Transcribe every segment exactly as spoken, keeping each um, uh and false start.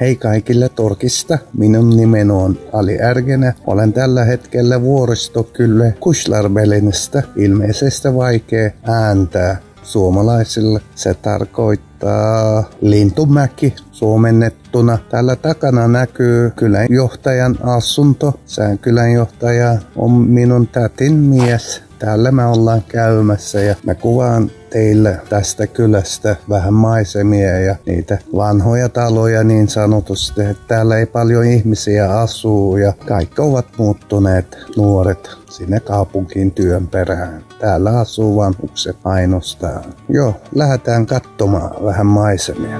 Hei kaikille Turkista, minun nimeni on Ali Ergene. Olen tällä hetkellä vuoristokylle Kuşlarbelenistä. Ilmeisesti vaikea ääntää suomalaisille. Se tarkoittaa lintumäki suomennettuna. Täällä takana näkyy kylänjohtajan asunto. Sen kylänjohtaja on minun tätin mies. Täällä me ollaan käymässä ja mä kuvaan teille tästä kylästä vähän maisemia ja niitä vanhoja taloja niin sanotusti. Täällä ei paljon ihmisiä asuu ja kaikki ovat muuttuneet nuoret sinne kaupunkiin työn perään. Täällä asuu vanhukset ainoastaan. Joo, lähdetään katsomaan vähän maisemia.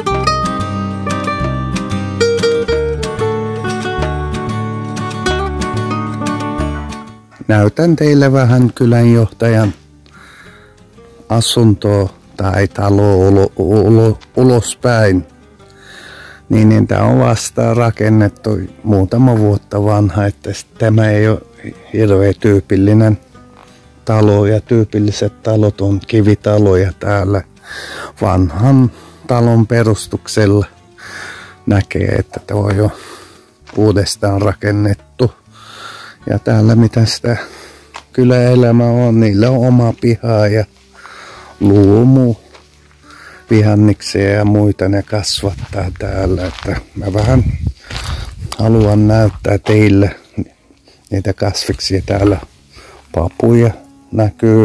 Näytän teille vähän kylänjohtajan asuntoa tai taloa ulo, ulo, ulospäin. Niin, niin tämä on vasta rakennettu muutama vuotta vanha, että tämä ei ole hirveän tyypillinen talo ja tyypilliset talot on kivitaloja täällä. Vanhan talon perustuksella näkee, että tämä on jo uudestaan rakennettu. Ja täällä mitä sitä kyläelämä on, niillä on oma piha ja luomu, vihanneksia ja muita ne kasvattaa täällä. Että mä vähän haluan näyttää teille niitä kasviksia täällä. Papuja näkyy.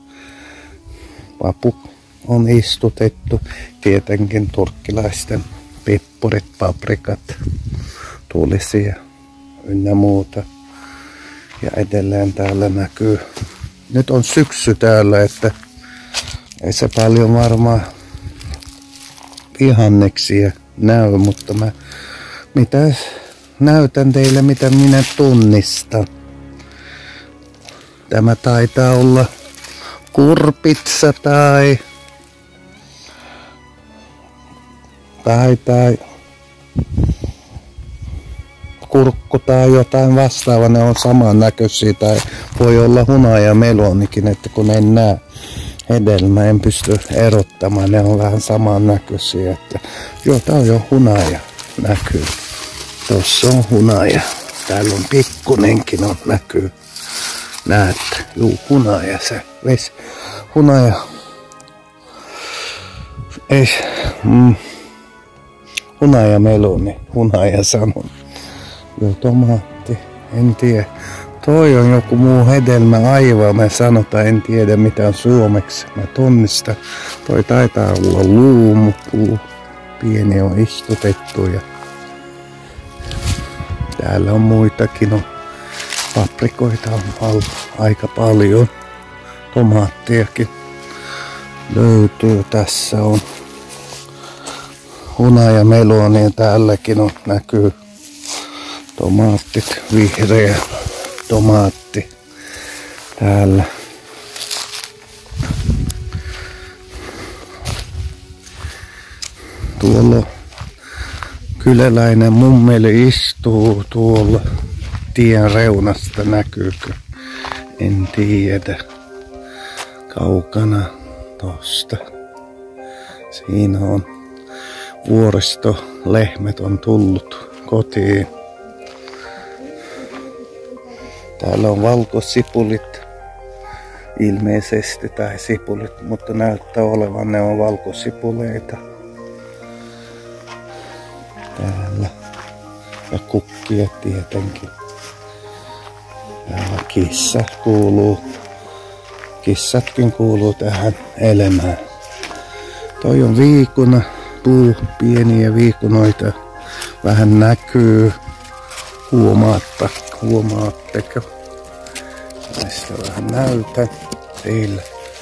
Papu on istutettu. Tietenkin turkkilaisten pippurit, paprikat, tulisia ynnä muuta. Ja edelleen täällä näkyy. Nyt on syksy täällä, että ei se paljon varmaan vihanneksia näy, mutta mä mitä näytän teille, mitä minä tunnistan. Tämä taitaa olla kurpitsa tai tai tai kurkku tai jotain vastaavaa, ne on samannäköisiä tai voi olla hunaja melonikin, että kun en näe hedelmää, en pysty erottamaan, ne on vähän samannäköisiä, että joo, tää on jo hunaja näkyy. Tuossa on hunaja, täällä on pikkunenkin on näkyy, näette, juu hunaja se, ves, hunaja, ei, mm, hunaja meloni, hunaja sanon. Joo, tomaatti, en tiedä. Toi on joku muu hedelmä aivan, me sanotaan, en tiedä mitä on suomeksi. Mä tunnistan. Toi taitaa olla luumupuu. Pieni on istutettu ja täällä on muitakin. On. Paprikoita on aika paljon. Tomaattiakin löytyy. Tässä on hunaja melonia, täälläkin on näkyy. Tomaattit, vihreä tomaatti täällä. Tuolla kyläläinen mummeli istuu tuolla tien reunasta, näkyykö? En tiedä. Kaukana tosta. Siinä on vuoristolehmät on tullut kotiin. Täällä on valkosipulit ilmeisesti, tai sipulit, mutta näyttää olevan ne on valkosipuleita. Täällä. Ja kukkia tietenkin. Täällä kissa kuuluu. Kissatkin kuuluu tähän elämään. Toi on viikuna, puu, pieniä viikunoita. Vähän näkyy. Huomaatta, huomaatteko? Tästä vähän näytän teille.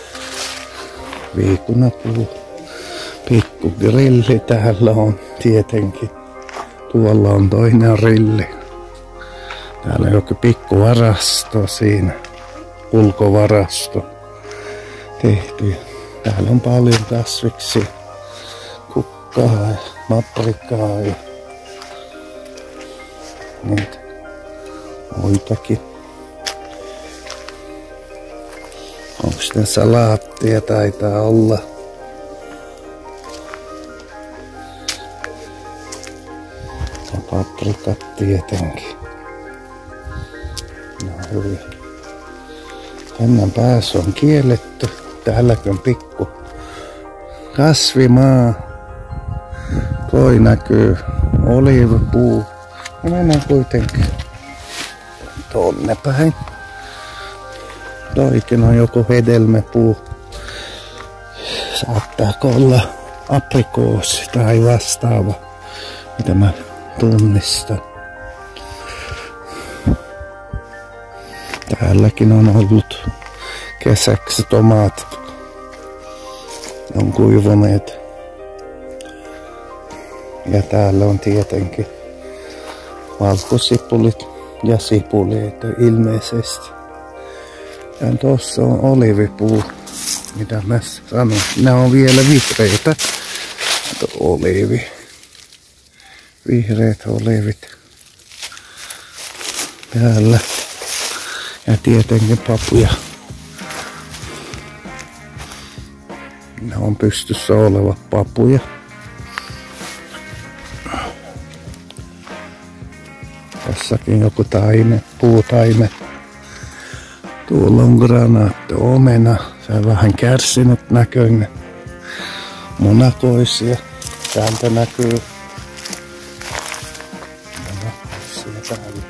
Viikunapuu. Pikku grilli täällä on tietenkin. Tuolla on toinen rilli. Täällä on joku pikku varasto siinä. Ulkovarasto tehty. Täällä on paljon kasviksia. Kukkaa ja paprikaa ja niitä muitakin. Onks ne salaattia? Taitaa olla. Paprikat tietenkin. No hyvin. Ennen pääsy on kielletty. Täälläkin on pikku kasvimaa. Toi näkyy oliivipuu. Ja mennään kuitenkin tonne päin. Toikin on joku hedelmäpuu. Saattaako olla aprikoosi tai vastaava, mitä mä tunnistan. Täälläkin on ollut kesäksi tomaatit. Ne on kuivuneet. Ja täällä on tietenkin valkosipulit ja sipuleita ilmeisesti. Ja tuossa on olivipuu, mitä mä sanon. Nämä on vielä vihreitä. Oliivi. Vihreät olivit. Täällä. Ja tietenkin papuja. Ne on pystyssä olevat papuja. Tässäkin joku taime, puutaime. Tuolla on granaatti, omena. Se on vähän kärsinyt näköinen. Munakoisia. Täältä näkyy. Munakoisia täällä.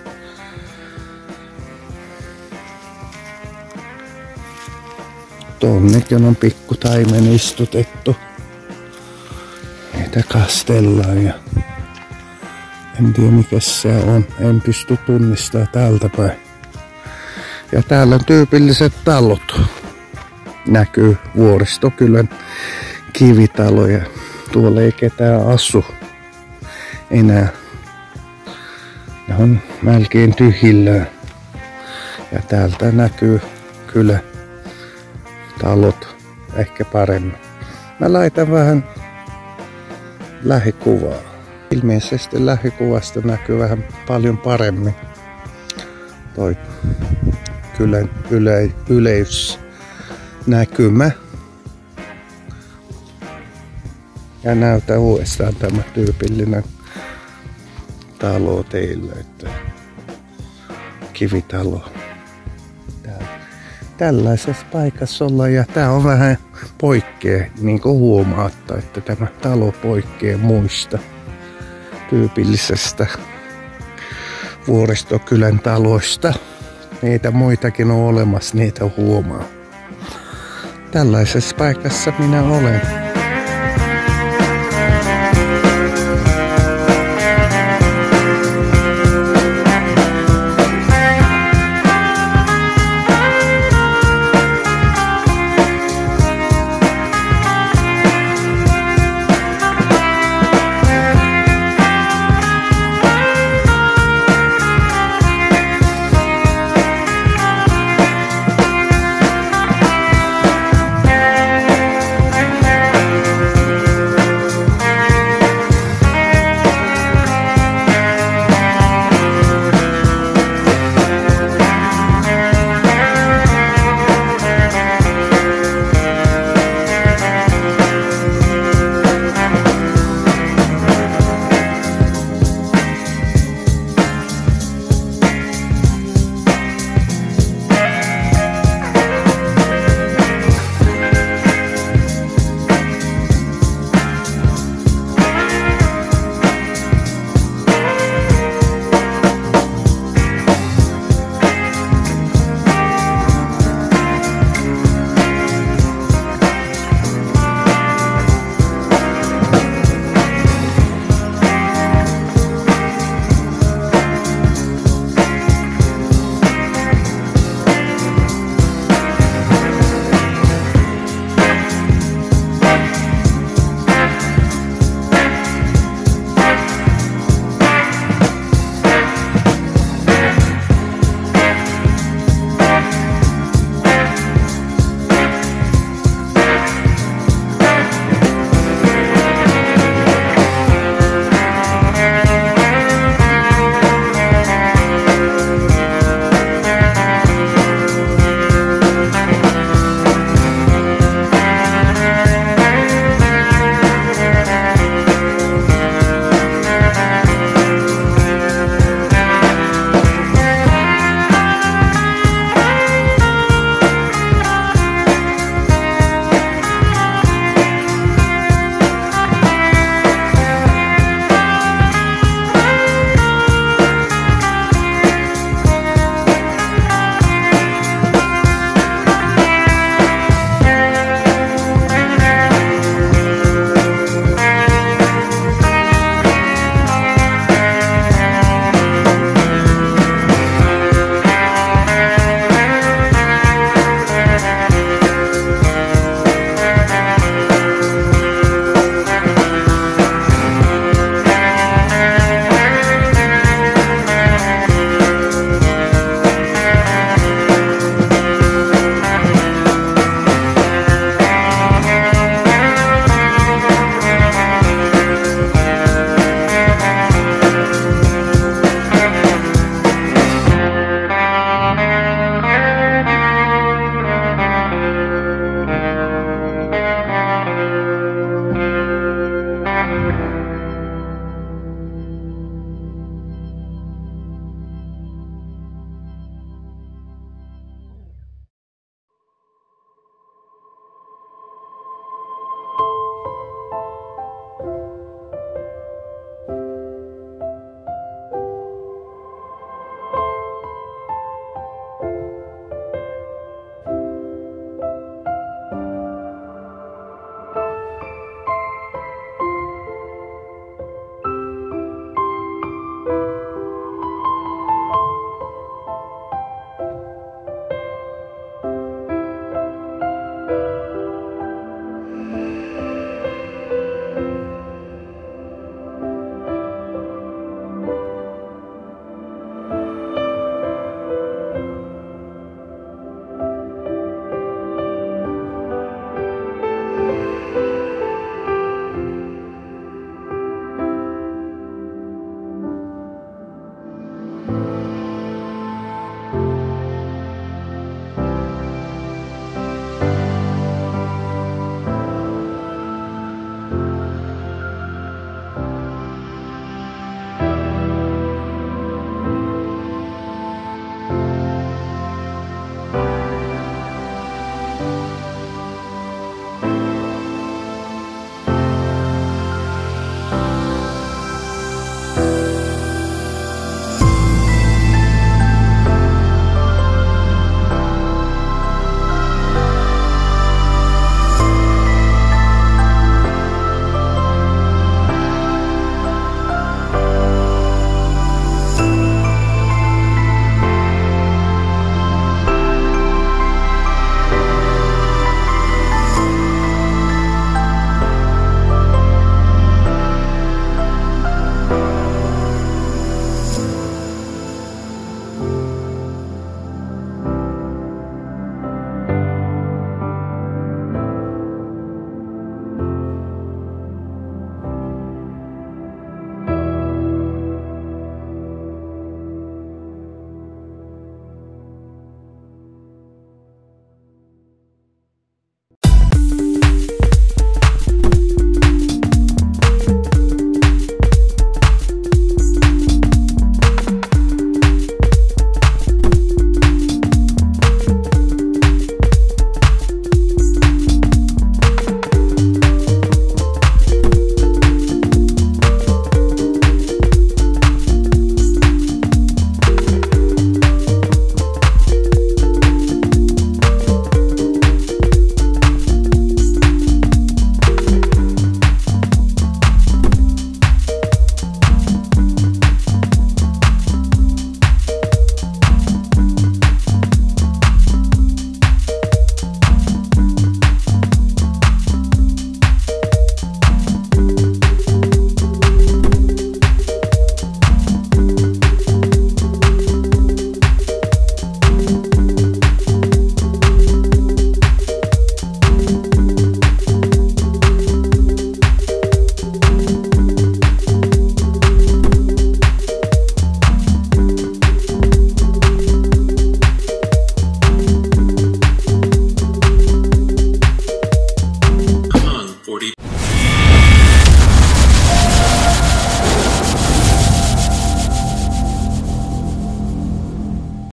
Tonnekin on pikku taimen istutettu. Niitä kastellaan ja en tiedä mikä se on. En pysty tunnistamaan täältä päin. Ja täällä on tyypilliset talot. Näkyy Vuoristokylän kivitaloja. Tuolla ei ketään asu enää. Ne on melkein tyhjillään. Ja täältä näkyy kyllä talot ehkä paremmin. Mä laitan vähän lähikuvaa. Ilmeisesti lähikuvasta näkyy vähän paljon paremmin toi kylän yle, yleisnäkymä. Ja näytä uudestaan tämä tyypillinen talo teille, että kivitalo. Tällaisessa paikassa ollaan ja tää on vähän poikkea, niin kuin huomaatta, että tämä talo poikkeaa muista tyypillisestä Vuoristokylän taloista. Niitä muitakin on olemassa, niitä huomaa. Tällaisessa paikassa minä olen.